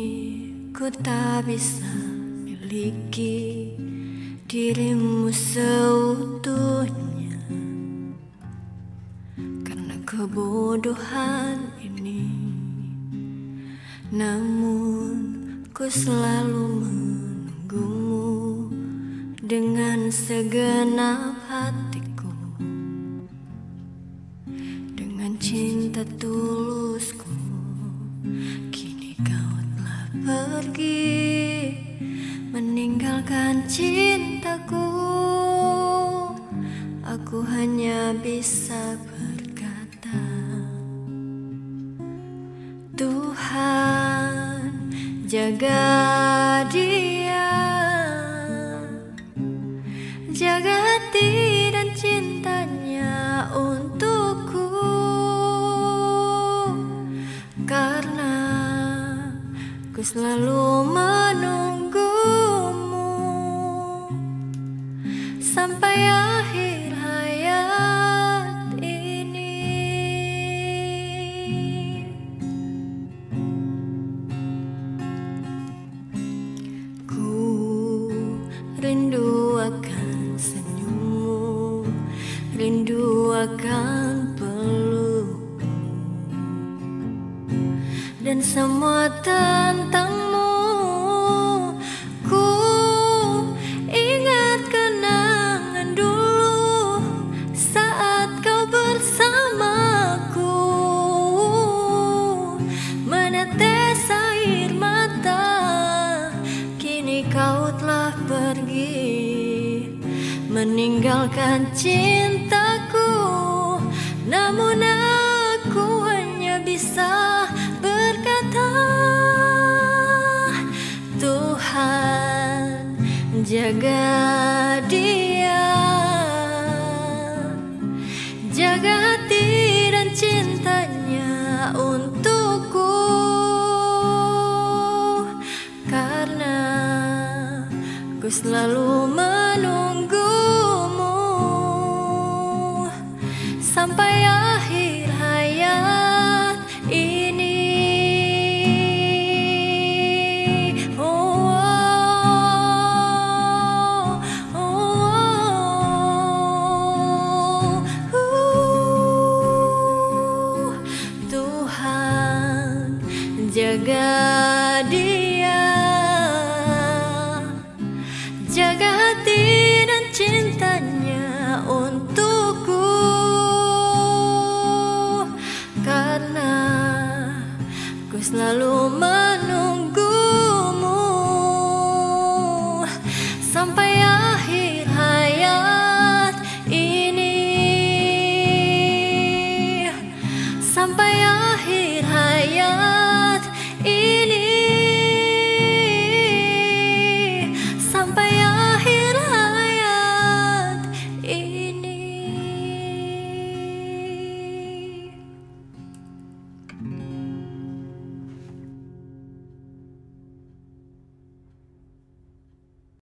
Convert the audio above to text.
ku tak bisa miliki dirimu seutuhnya, karena kebodohan ini. Namun ku selalu menunggumu dengan segenap hatiku, dengan cinta tulusku. Kini kau telah pergi, meninggalkan cintaku. Aku hanya bisa berkata, Tuhan jaga dia, jaga hati dan cintanya untukku, karena ku selalu menunggumu sampai akhir hayat ini. Ku rindu akan senyummu, rindu akan pelukmu, dan semua tentangmu. Ku ingat kenangan dulu saat kau bersamaku, menetes air mata. Kini kau telah pergi, meninggalkan cintaku. Namun aku hanya bisa berkata, Tuhan jaga dia, jaga hati dan cintanya untukku, karena ku selalu menunggumu sampai akhir hayat ini. Tuhan jaga dia, jaga hati dan cintanya untukku, karena ku selalu